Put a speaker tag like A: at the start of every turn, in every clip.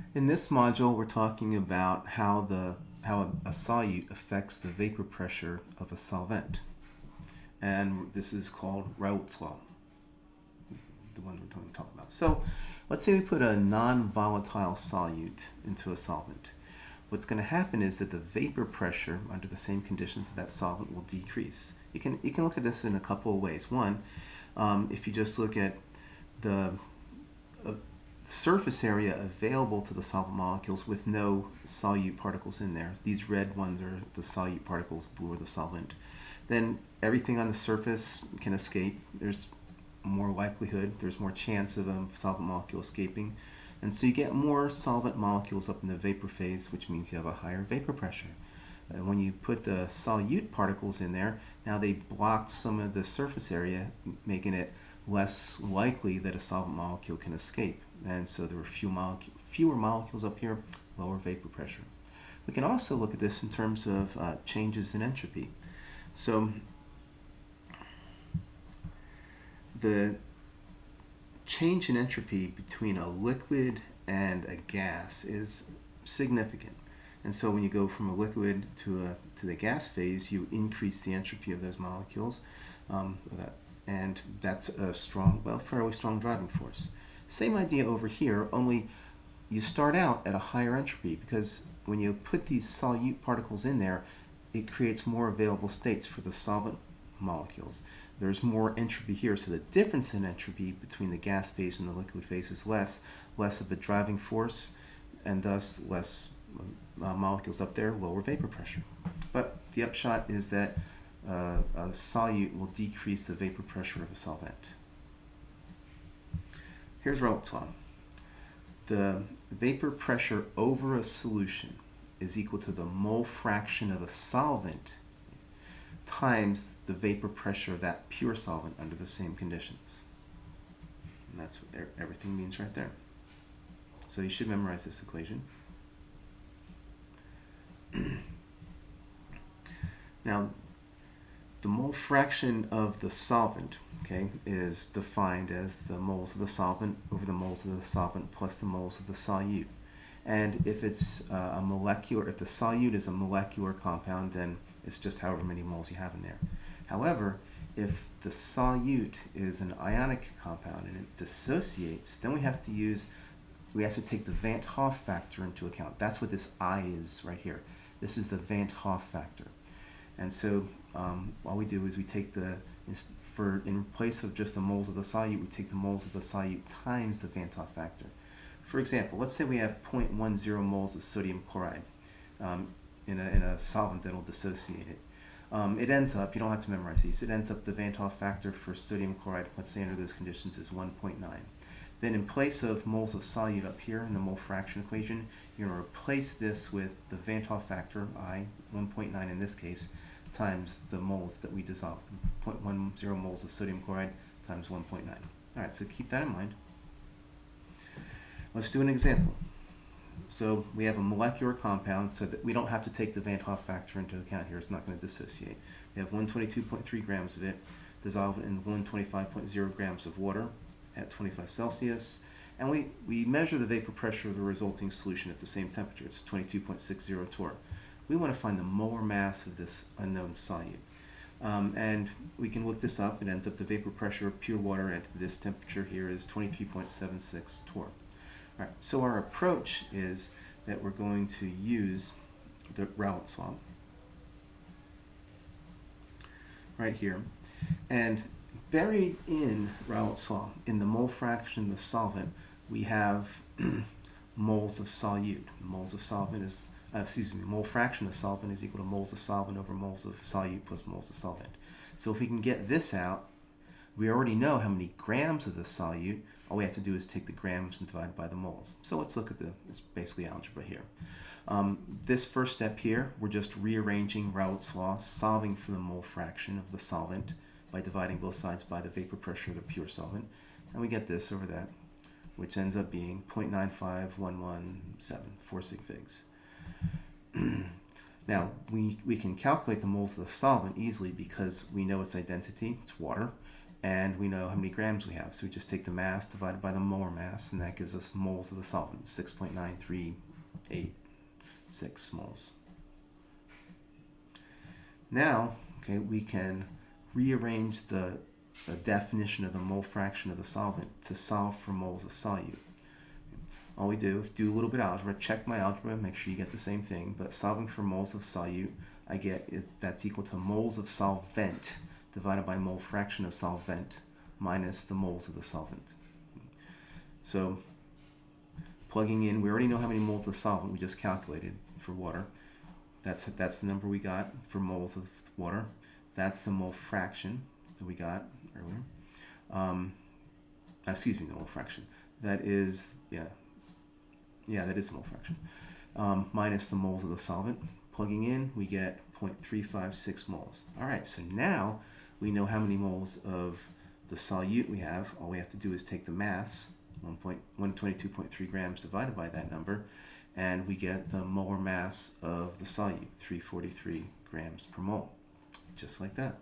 A: In this module, we're talking about how a solute affects the vapor pressure of a solvent. And this is called Raoult's law, the one we're going to talk about. So let's say we put a non-volatile solute into a solvent. What's going to happen is that the vapor pressure under the same conditions of that solvent will decrease. You can look at this in a couple of ways. One, if you just look at the surface area available to the solvent molecules with no solute particles in there. These red ones are the solute particles, blue are the solvent. Then everything on the surface can escape. There's more likelihood, there's more chance of a solvent molecule escaping. And so you get more solvent molecules up in the vapor phase, which means you have a higher vapor pressure. And when you put the solute particles in there, now they block some of the surface area, making it less likely that a solvent molecule can escape. And so there are fewer molecules up here, lower vapor pressure. We can also look at this in terms of changes in entropy. So the change in entropy between a liquid and a gas is significant. And so when you go from a liquid to the gas phase, you increase the entropy of those molecules. And that's a strong, well, fairly strong driving force. Same idea over here, only you start out at a higher entropy because when you put these solute particles in there, it creates more available states for the solvent molecules. There's more entropy here, so the difference in entropy between the gas phase and the liquid phase is less of a driving force, and thus less molecules up there, lower vapor pressure. But the upshot is that a solute will decrease the vapor pressure of a solvent. Here's Raoult's law. The vapor pressure over a solution is equal to the mole fraction of the solvent times the vapor pressure of that pure solvent under the same conditions. And that's what everything means right there. So you should memorize this equation. Now, the mole fraction of the solvent, okay, is defined as the moles of the solvent over the moles of the solvent plus the moles of the solute. And if it's if the solute is a molecular compound, then it's just however many moles you have in there. However, if the solute is an ionic compound and it dissociates, then we have to take the Van't Hoff factor into account. That's what this I is right here. This is the Van't Hoff factor. And so all we do is we take in place of just the moles of the solute, we take the moles of the solute times the Van't Hoff factor. For example, let's say we have 0.10 moles of sodium chloride in a solvent that will dissociate it. It ends up, you don't have to memorize these, it ends up the Van't Hoff factor for sodium chloride, let's say under those conditions, is 1.9. Then in place of moles of solute up here in the mole fraction equation, you're going to replace this with the Van't Hoff factor, I, 1.9 in this case, times the moles that we dissolved, 0.10 moles of sodium chloride times 1.9. All right, so keep that in mind. Let's do an example. So we have a molecular compound so that we don't have to take the Van't Hoff factor into account here. It's not going to dissociate. We have 122.3 grams of it dissolved in 125.0 grams of water at 25 Celsius. And we measure the vapor pressure of the resulting solution at the same temperature. It's 22.60 torr. We want to find the molar mass of this unknown solute. And we can look this up. It ends up the vapor pressure of pure water at this temperature here is 23.76 torr. All right, so our approach is that we're going to use the Raoult's law right here. And buried in Raoult's law, in the mole fraction of the solvent, we have moles of solute. The moles of solvent is, mole fraction of solvent is equal to moles of solvent over moles of solute plus moles of solvent. So if we can get this out, we already know how many grams of the solute. All we have to do is take the grams and divide by the moles. So let's look at it's basically algebra here. This first step here, we're just rearranging Raoult's law, solving for the mole fraction of the solvent by dividing both sides by the vapor pressure of the pure solvent. And we get this over that, which ends up being 0.95117, 4 sig figs. Now, we can calculate the moles of the solvent easily because we know its identity, it's water, and we know how many grams we have. So we just take the mass divided by the molar mass, and that gives us moles of the solvent, 6.9386 moles. Now, okay, we can rearrange the definition of the mole fraction of the solvent to solve for moles of solute. All we do is do a little bit of algebra, check my algebra, make sure you get the same thing, but solving for moles of solute, I get that's equal to moles of solvent divided by mole fraction of solvent minus the moles of the solvent. So plugging in, we already know how many moles of solvent we just calculated for water. That's the number we got for moles of water. That's the mole fraction that we got earlier. Excuse me, the mole fraction. That is, that is the mole fraction. Minus the moles of the solvent. Plugging in, we get 0.356 moles. All right, so now we know how many moles of the solute we have. All we have to do is take the mass, 122.3 grams divided by that number, and we get the molar mass of the solute, 343 grams per mole, just like that.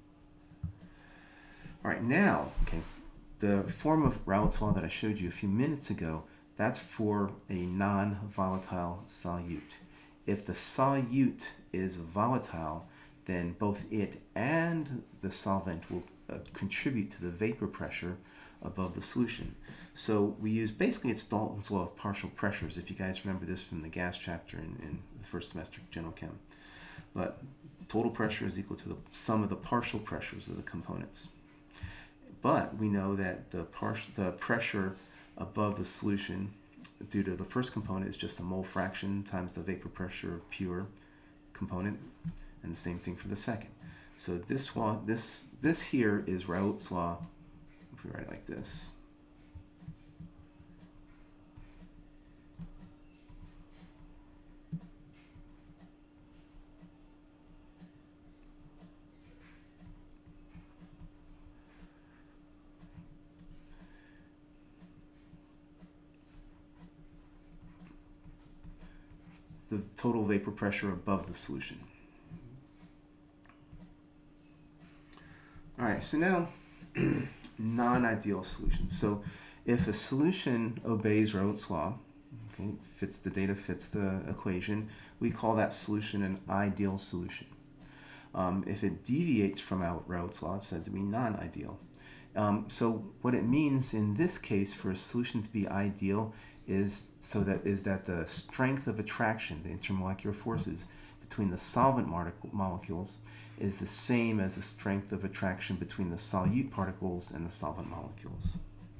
A: All right, now, okay, the form of Raoult's law that I showed you a few minutes ago, that's for a non-volatile solute. If the solute is volatile, then both it and the solvent will contribute to the vapor pressure above the solution. So we use, basically it's Dalton's law of partial pressures, if you guys remember this from the gas chapter in the first semester of General Chem. But total pressure is equal to the sum of the partial pressures of the components. But we know that the pressure above the solution due to the first component is just the mole fraction times the vapor pressure of pure component, and the same thing for the second. So this law, this here is Raoult's law. If we write it like this, the total vapor pressure above the solution. All right, so now non-ideal solutions. So if a solution obeys Raoult's law, okay, fits the data, fits the equation, we call that solution an ideal solution. If it deviates from Raoult's law, it's said to be non-ideal. So what it means in this case for a solution to be ideal is that the strength of attraction, the intermolecular forces between the solvent molecules, is the same as the strength of attraction between the solute particles and the solvent molecules.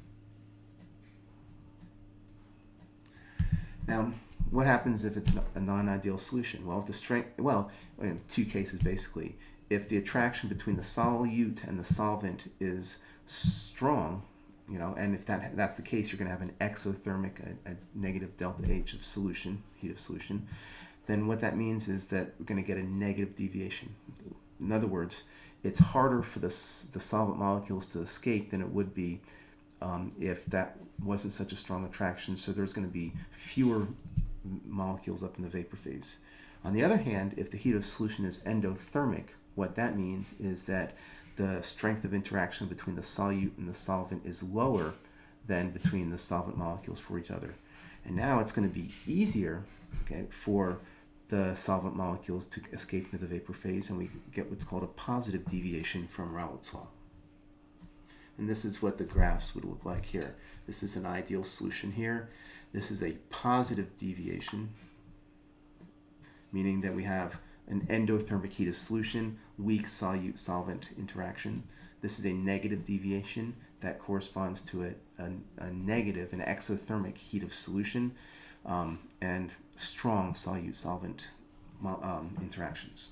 A: Now, what happens if it's a non-ideal solution? Well, if the strength, in two cases basically. If the attraction between the solute and the solvent is strong, and if that's the case, you're going to have an exothermic, a negative delta H of solution, heat of solution. Then what that means is that we're going to get a negative deviation. In other words, it's harder for the solvent molecules to escape than it would be if that wasn't such a strong attraction. So there's going to be fewer molecules up in the vapor phase. On the other hand, if the heat of solution is endothermic, what that means is that the strength of interaction between the solute and the solvent is lower than between the solvent molecules for each other. And now it's going to be easier, okay, for the solvent molecules to escape into the vapor phase, and we get what's called a positive deviation from Raoult's law. And this is what the graphs would look like here. This is an ideal solution here. This is a positive deviation, meaning that we have an endothermic heat of solution, weak solute-solvent interaction. This is a negative deviation that corresponds to a negative, an exothermic heat of solution, and strong solute-solvent interactions.